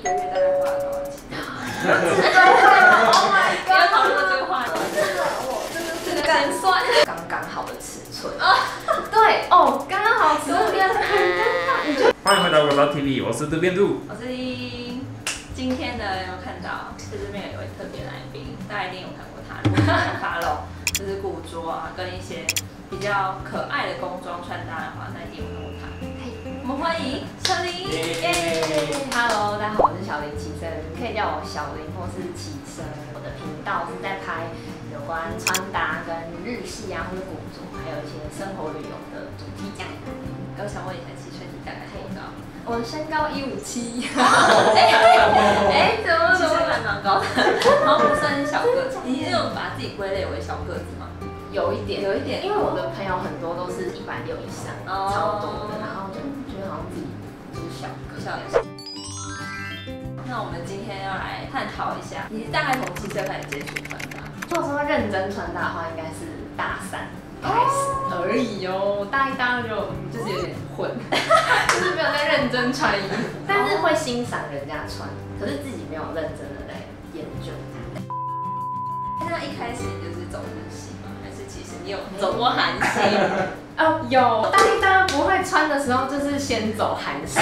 一个月大概花了多少钱 ？Oh my god！ 不要讨论这个话题。 这个敢算，刚刚好的尺寸。对哦，刚刚好尺寸。 欢迎回到我老 TV， 我是渡边渡， 我是林。今天呢，有看到这边有一位特别来宾，大家一定有看过他，如果没有 follow， 就是古着啊，跟一些比较可爱的工装穿搭的话，那一定有看过他。我们欢迎小林。 Hello， 大家好，我是小林齐生，可以叫我小林或是齐生。我的频道是在拍有关穿搭跟日系啊，或者古着，还有一些生活旅游的主题这样。 我想问一下，齐生你大概多高？ 我的身高157。 怎么其实还蛮高的，然后不算是小个子。你是有把自己归类为小个子吗？ 有一点，因为我的朋友很多都是160以上，超多的，然后就觉得好像自己就是小个子。 那我们今天要来探讨一下，你大概从几岁开始接触穿搭？ 如果说认真穿搭的话，应该是大3开始而已哦，大1、大2就是有点混，就是没有在认真穿衣服，但是会欣赏人家穿，可是自己没有认真的在研究它。 那一开始你就是走日系吗？还是其实你有走过韩系？ 有大1、大2不会穿的时候，就是先走韩系，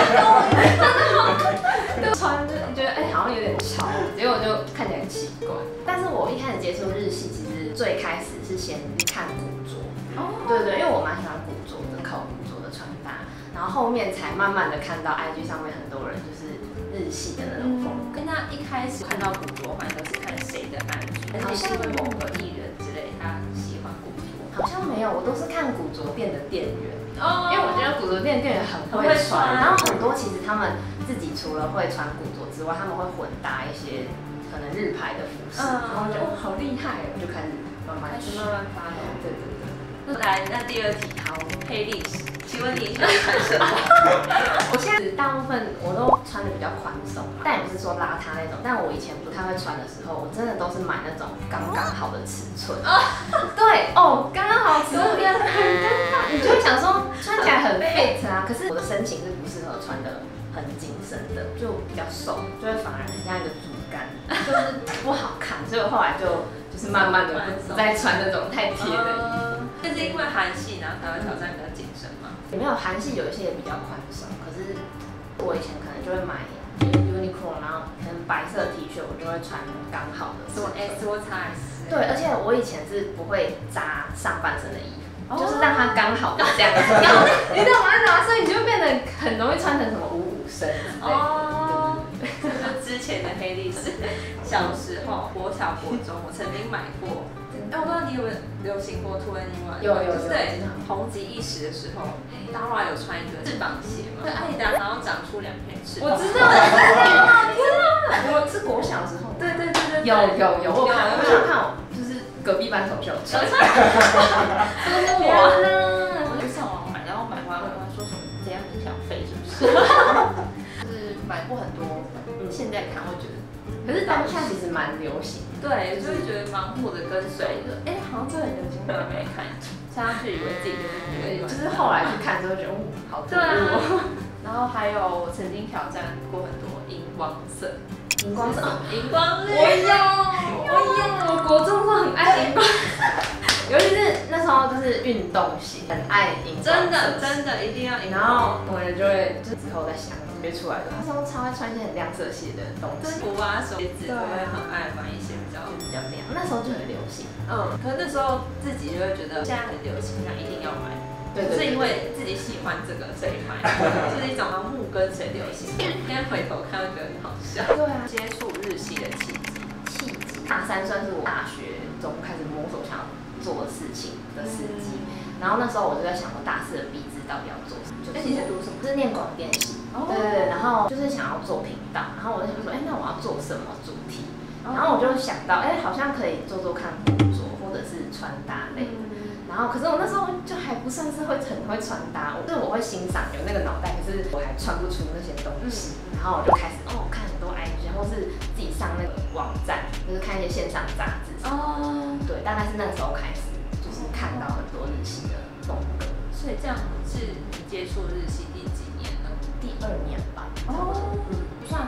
就穿就觉得好像有点潮，结果就看起来很奇怪。但是我一开始接触日系，其实最开始是先看古着，对，因为我蛮喜欢古着的，靠古着的穿搭，然后后面才慢慢的看到 IG 上面很多人就是日系的那种风格。 那一开始看到古着好像都是看谁的 IG， 还是因为某个艺人之类他喜欢古着？ 好像没有，我都是看古着店的店员，因为我觉得古着店的店员很会穿，然后很多其实他们自己除了会穿古着之外，他们会混搭一些可能日牌的服饰，然后我觉得好厉害，我就开始慢慢发了。对。 来，那第二题，好，黑历史，请问你喜欢穿什么？ 我现在大部分我都穿的比较宽松，但也不是说邋遢那种。但我以前不太会穿的时候，我真的都是买那种刚刚好的尺寸。对哦，刚刚好尺寸，你就会想说穿起来很 fit 啊，可是我的身形是不适合穿的很紧身的，就比较瘦，就会反而很像一个竹竿，就是不好看。所以我后来就是慢慢的不再穿那种太贴的衣服。 就是因为韩系，然后才会挑战比较紧身嘛。 也没有韩系有一些也比较宽松，可是我以前可能就会买 Uniqlo， 然后可能白色 T 恤我就会穿刚好的， 什么 S 或 XS。 对，而且我以前是不会扎上半身的衣服，就是让它刚好这样子。你懂吗？所以你就变得很容易穿成什么55身之类的。 这是之前的黑历史。小时候，国小、国中，我曾经买过。我不知道你有没有流行过 2NE1？ 有， 对，红极一时的时候 ，Dara 有穿一个翅膀鞋嘛？对，艾迪达然后长出2片翅膀。 我知道，我是国小的时候。对，有，我看我就是隔壁班同学穿。都是我呢。 我就上网买，然后买回来说什么这样很想飞，是不是？就是买过很多，现在看会觉得。 可是当下其实蛮流行， 对，就会觉得盲目的跟随的，好像这很流行，我也没看，下去以为自己就是后来去看之后觉得，好突兀。 然后还有我曾经挑战过很多荧光色， 荧光色， 荧光绿， 我国中的时候很爱荧光，尤其是那时候就是运动型，很爱荧光色， 真的一定要荧光。 然后我就会就之后再想。约出来的，他说超爱穿一些很亮色系的东西， 服啊、手鞋子都会很爱买一些比较亮，那时候就很流行。 可是那时候自己就会觉得现在很流行，那一定要买，不是因为自己喜欢这个所以买，就是一种要目跟随流行。现在回头看会觉得很好笑。 对啊， 接触日系的契机， 大3算是我大学中开始摸索想要做的事情的时机。然后那时候我就在想，我大4的毕制到底要做什么？ 你是读什么？ 是念广电系。对，然后就是想要做频道，然后我就想说，那我要做什么主题？然后我就想到，好像可以做看古着或者是穿搭类的。然后可是我那时候就还不算是很会穿搭，就是我会欣赏有那个脑袋，可是我还穿不出那些东西。然后我就开始看很多 IG， 或是自己上那个网站，就是看一些线上杂志。对，大概是那个时候开始，就是看到很多日系的风格。 所以这样是你接触日系第几年呢？ 第2年吧。 不算很长。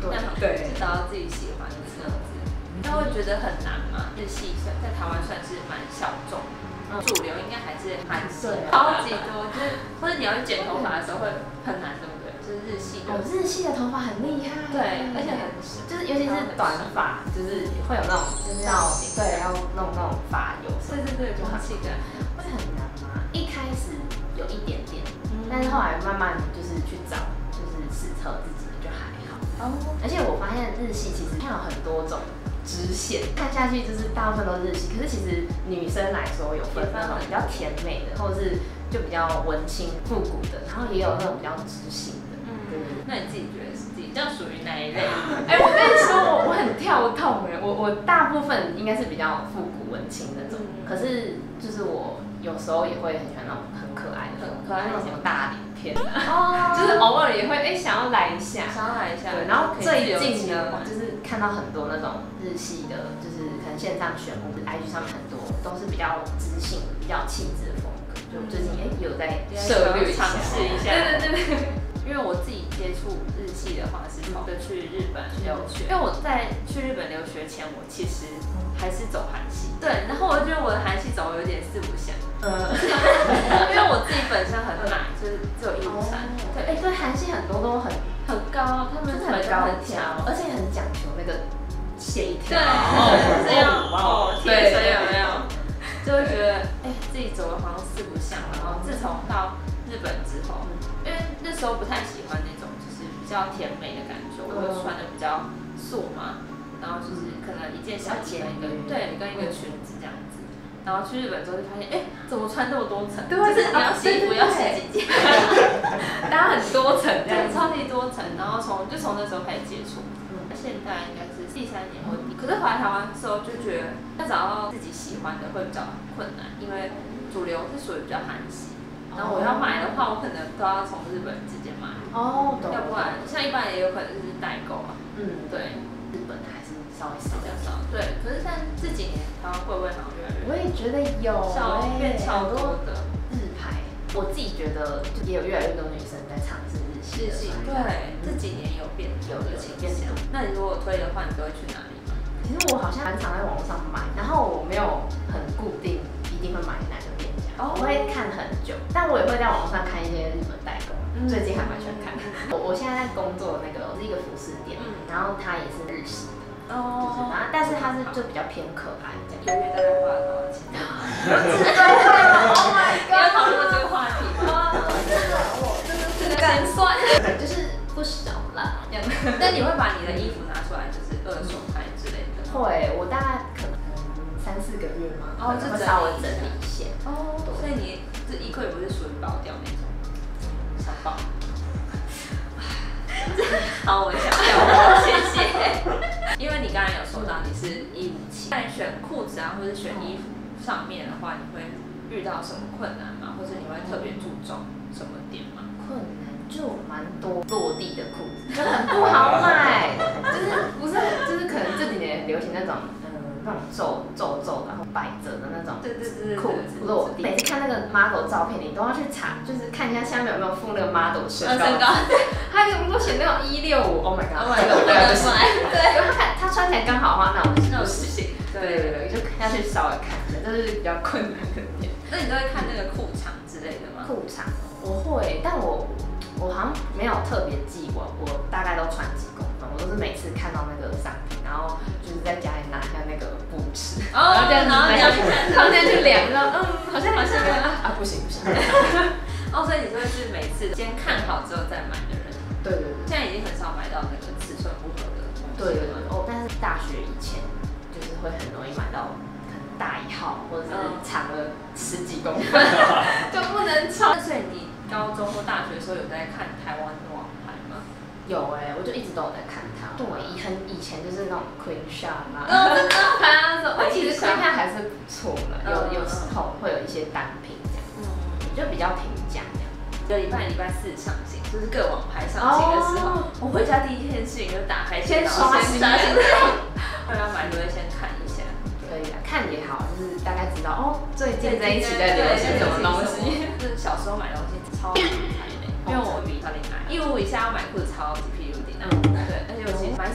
对， 找到自己喜欢的这样子。那会觉得很难吗？日系在台湾算是蛮小众，主流应该还是韩系，超级多，就是或者你要去剪头发的时候会很难，对不对？就是日系的， 日系的头发很厉害， 对，而且很就是尤其是短发，就是会有那种就是要对要弄那种发油， 对，空气感会很难吗？一开始有一点点，但是后来慢慢就是去找，就是实测自己就还好。而且我发现日系其实它有很多种支线，看下去就是大部分都是日系，可是其实女生来说有分那种比较甜美的，或者是就比较文青复古的，然后也有那种比较知性的。 那你自己觉得是自己这样属于哪一类？ 我跟你说，我很跳痛我大部分应该是比较复古文青那种，可是就是我有时候也会很喜欢那种很可爱的，很可爱那种什么大脸片就是偶尔也会想要来一下，对，然后最近呢，就是看到很多那种日系的，就是可能线上选物 ，IG 上面很多都是比较知性、比较气质的风格，就最近有在涉猎尝试一下， 对。 因为我自己接触日系的话是从去日本留学，因为我在去日本留学前，我其实还是走韩系，对，然后我就觉得我的韩系走有点四不像，因为我自己本身很矮，就是只有153， 对，对，韩系很多都很高，他们很高挑，而且很讲究那个协调， 对，这样贴身有没有？就会觉得自己走的好像四不像，然后自从到日本之后，因为那时候不太喜欢那种就是比较甜美的感觉，我就穿的比较素嘛，然后就是可能一件小衣跟一个裙子这样子，然后去日本之后就发现，怎么穿这么多层？对，就是你要洗衣服要洗几件， 搭很多层， 对，超级多层，然后从那时候开始接触，现在应该是第3年或可是回来台湾之后就觉得要找到自己喜欢的会比较困难，因为主流是属于比较韩系。然后我要买的话，我可能都要从日本直接买。要不然像一般也有可能就是代购啊。对， 日本还是稍微少比较少。对，可是但这几年台湾会不会好像越来越？ 我也觉得有， 变超多的日牌。我自己觉得也有越来越多女生在尝试日系。 对，这几年有的倾向。那你如果推的话，你都会去哪里买？ 其实我好像蛮常在网络上买，然后我没有很固定一定会买哪个店家，我会看很久，但我也会在网络上看一些日本代购，最近还蛮喜欢看。我现在在工作的那个是一个服饰店，然后它也是日系的，但是它是就比较偏可爱这样。 一个月大概花了多少钱 ？Oh my god！ 要讨论这个话题吗？ 这个敢算，就是不少啦。 那你会把你的衣服拿出来，就是二手拍之类的？ 会，我大概可能3、4个月嘛， 就稍微整理一下。 所以你这衣柜不是属于爆掉那种，小爆。好，我想掉，谢谢。因为你刚才有说到你是157，在选裤子啊，或者选衣服上面的话，你会遇到什么困难吗？或者你会特别注重什么点吗？ 困难就蛮多落地的裤子，就很不好买，就是可能这几年流行那种那种皱的，然后百褶的那种裤子落地。每次看那个 model 照片，你都要去查，就是看一下下面有没有附那个 model 身高。他如果写那种165 ，Oh my god， 这个我不要买。对，他穿起来刚好的话，那我不行。对，就要去稍微看一下，这是比较困难的点。 那你都会看那个裤长之类的吗？ 裤长我会，但我好像没有特别记我大概都穿几公分，我都是每次看到那个商品，然后就是在家里拿一下那个布尺，然后这样子放进去量，然后好像不行。 所以你就会是每次先看好之后再买的人。 对。现在已经很少买到那个尺寸不合的。 对。但是大学以前就是会很容易买到可能大1号，或者是长了10几公分，就不能穿。 所以你高中或大学的时候有在看台湾的网拍吗？ 有我就一直都有在看它。对，以前就是那种 Queen Shop 啊，其实 Queen Shop 还是不错的，有时候会有一些单品这样，就比较平价这样。 礼拜4上新，就是各网拍上新的时候，我回家第一件事情就打开电脑先刷新，要买就会先看一下。 可以啊，看也好，就是大概知道最近这一期在流行什么东西。 就是小时候买东西超难买的，因为我比较厉害，155以下要买裤子超级屁股顶。对，而且我其实蛮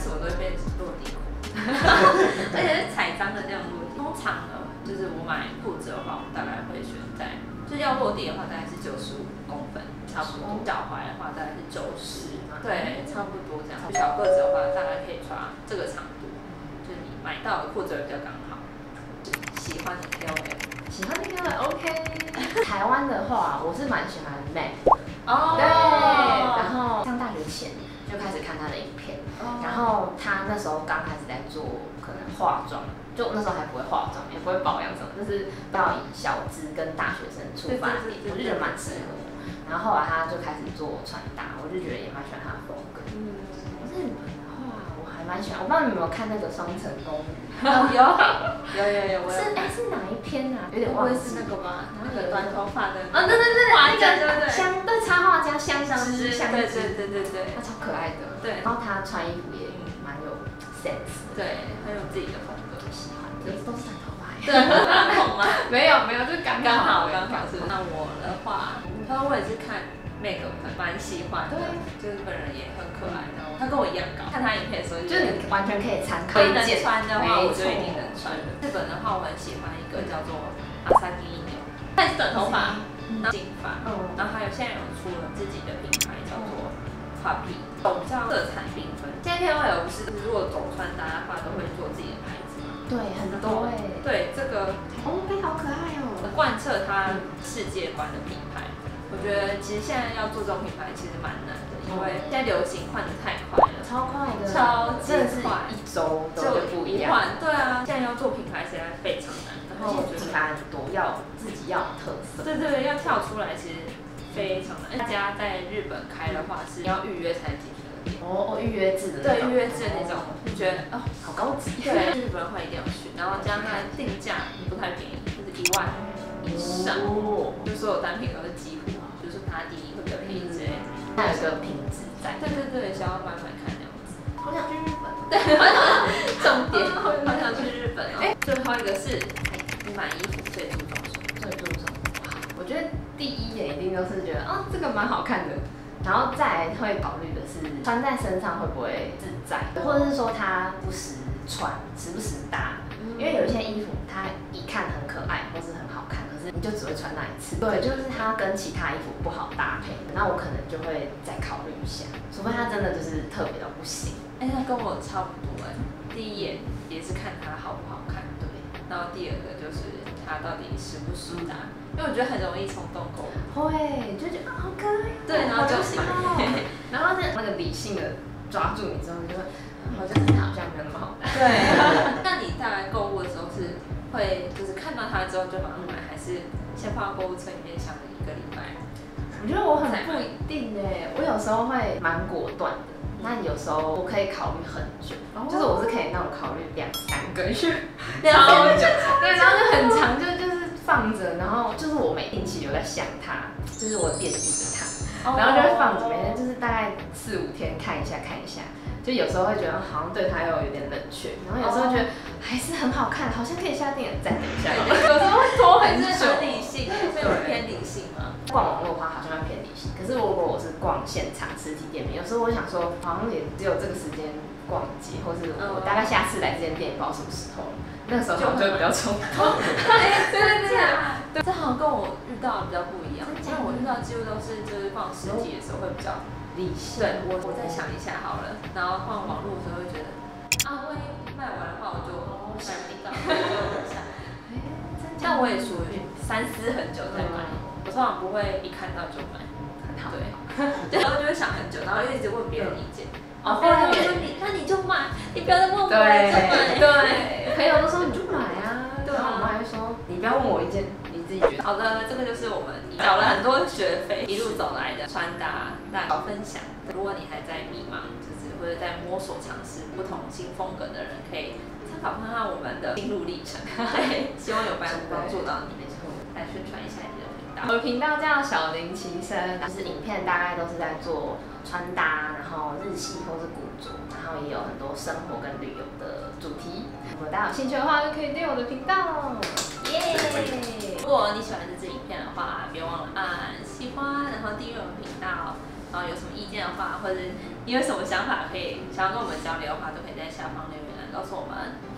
而且是彩章的那种落地。通常呢，就是我买裤子的话，我大概会选在，就是要落地的话，大概是95公分，差不多。脚踝的话，大概是90，对，差不多这样。小个子的话，大概可以抓这个长度，就是你买到的裤子会比较刚好。喜欢的 KOL， 喜欢的 KOL OK。台湾的话，我是蛮喜欢 Mac 的。 哦。 对。然后上大学前就开始看他的影片，然后他那时候刚开始在做可能化妆，就那时候还不会化妆，也不会保养什么，就是要以小资跟大学生出发点，我就觉得蛮适合我。然后后来他就开始做穿搭，我就觉得也蛮喜欢他的风格。日本的话，我还蛮喜欢，我不知道你有没有看那个《双层公寓》。 有， 是哪一篇啊？有点忘记。 是那个吗？那个短头发的。 对， 画家， 那个香对插画家香枝， 对， 他超可爱的。对，然后他穿衣服也蛮有 sense。对， 很有自己的风格， 喜欢。都是短头发。 对，很红吗？ 没有，就是刚好是。那我的话，我也是看 Meg 蛮喜欢的，就是本人也很可爱的。他跟我一样高，看他影片的时候，就是你完全可以参考。能穿的话，我就一定能穿。日本的话，我很喜欢一个叫做阿萨基一牛，他也是短头发，金发，然后还有现在有出了自己的品牌叫做 Puppy， 比较色彩缤纷。现在 KOL 不是如果走穿搭的话，都会做自己的牌子嘛？对，很多对，这个好可爱哦，贯彻他世界观的品牌。我觉得其实现在要做这种品牌其实蛮难的，因为现在流行换的太快了，超快的，超级快，一周就不一样。对啊，现在要做品牌实在非常难，然后我觉得品牌很多，要自己要有特色。对，要跳出来其实非常难。大家在日本开的话是要预约才能进去的店。预约制的那种。对，预约制的那种，就觉得好高级。对，日本的话一定要去，然后加上它的定价不太便宜，就是1万以上，就所有单品都是几乎。打底会比较便宜之类的，它有个品质在。对，想要买看那样子。好想去日本。对，重点，好想去日本哦。最后一个是你买衣服最注重什么？最注重我觉得第一眼一定都是觉得这个蛮好看的，然后再来会考虑的是穿在身上会不会自在，或者是说它不时穿，时不时搭。因为有一些衣服它一看很可爱或是很好看，可是你就只会穿那一次。对，就是它跟其他衣服不好搭配，那我可能就会再考虑一下，除非它真的就是特别到不行。那跟我差不多第一眼也是看它好不好看，对。然后第二个就是它到底适不适搭，因为我觉得很容易冲动购物。会，就觉得好可爱。对，然后就买。然后那个理性的抓住你之后，你就会。我觉得它好像没有那么好看。对，那你大概购物的时候是会就是看到它之后就马上买，还是先放到购物车里面想了1个礼拜？我觉得我很不一定我有时候会蛮果断的，那有时候我可以考虑很久，就是我是可以那种考虑2、3个月，超久。对，然后就很长，就是放着，然后就是我每定期有在想它，就是我惦记着它，然后就会放着，每天就是大概4、5天看一下。就有时候会觉得好像对它有点冷却，然后有时候觉得还是很好看，好像可以下定再等一下。有时候会拖很久。很理性，所以我偏理性嘛。逛网络的话好像要偏理性，可是如果我是逛现场实体店面，有时候我想说好像也只有这个时间逛街，或是我大概下次来这间店也不知道什么时候了，那个时候就会比较冲动。对，这好像跟我遇到的比较不一样，因为我遇到几乎都是就是逛实体的时候会比较。理性。对，我再想一下好了，然后逛网络的时候会觉得万一卖完的话，我就买不到，就下。但我也属于3思很久再买，我通常不会一看到就买。对，然后就会想很久，然后一直问别人意见。或者说那你就买，你不要再问我，就买。对，朋友都说你就买啊，然后我妈还说你不要问我意见。好的，这个就是我们缴了很多学费一路走来的穿搭大概分享。如果你还在迷茫，就是或者在摸索尝试不同新风格的人，可以参考看看我们的心路历程。对，希望有帮助到你。来宣传一下你的频道。我的频道叫小林其声，就是影片大概都是在做穿搭，然后日系或是古着，然后也有很多生活跟旅游的主题。如果大家有兴趣的话，就可以订我的频道。耶！如果你喜欢这支影片的话，别忘了按喜欢，然后订阅我们频道。然后有什么意见的话，或者你有什么想法可以想要跟我们交流的话，都可以在下方留言告诉我们。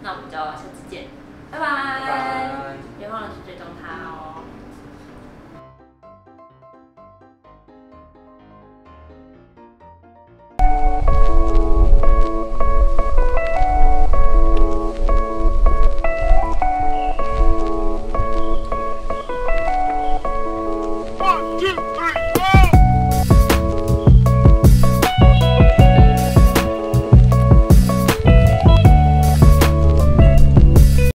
那我们就下次见，拜拜， 拜拜。 别忘了去追踪他哦。